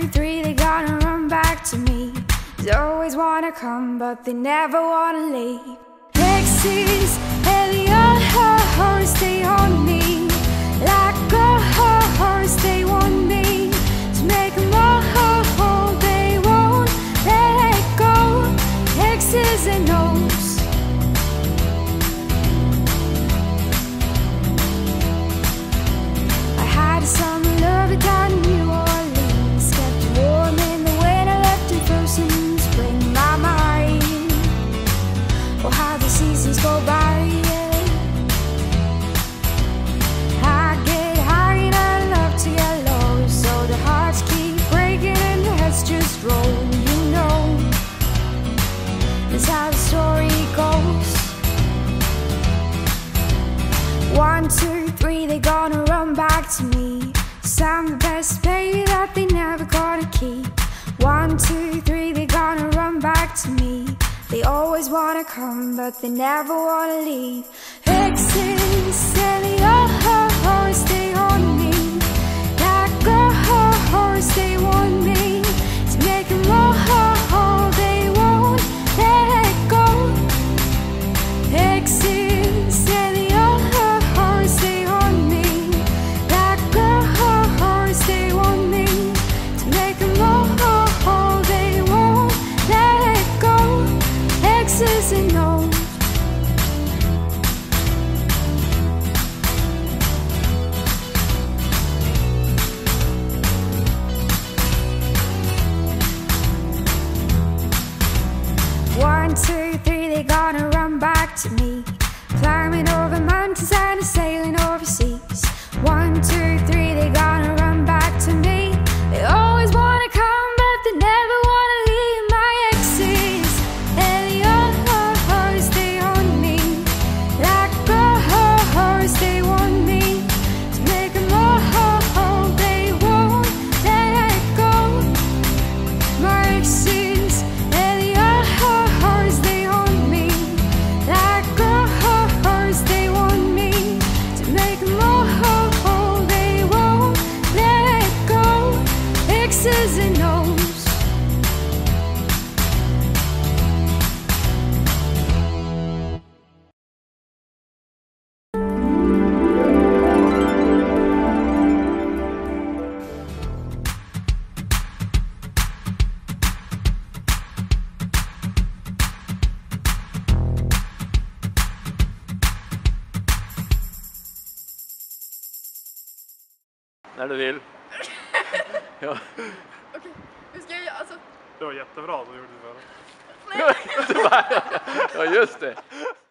2, 3, they gonna run back to me. They always wanna come, but they never wanna leave. Exes, Elle, stay on me. Like a horse, they want me to make them all. They won't let go. Exes and O's. I had a summer love down in New Orleans, kept it warm in the winter, left it frozen in the spring. My mind, oh how the seasons go by. I get high and I love to get low, so the hearts keep breaking and the heads just roll. You know, that's how the story goes. 1, 2, 3, they gonna run back to me. 'Cause I'm the best baby that they never gonna keep. 1, 2, 3, they gonna run back to me. They always wanna come, but they never wanna leave. Exes, and they all stay on me. Like a horse, they want me to make them all. They won't let go. Exes, and they all stay on me. Like a horse, they want me to make them all. They won't let go. Exes and O's. One, 2, 3, they gonna run back to me. Climbing over mountains and sailing overseas. 1, 2, 3, they gonna run back to me. They always wanna come, but they never wanna leave. My exes, and they all stay on me. Like a horse, they want me to make them all. They won't let go. My exes, and they all stay on me. Like a horse, they want me to make them all. They won't let go. X's and O's. När du vill. Ja. Okej, hur ska jag göra? Alltså... Det var jättebra, då gjorde du det. Ja, just det.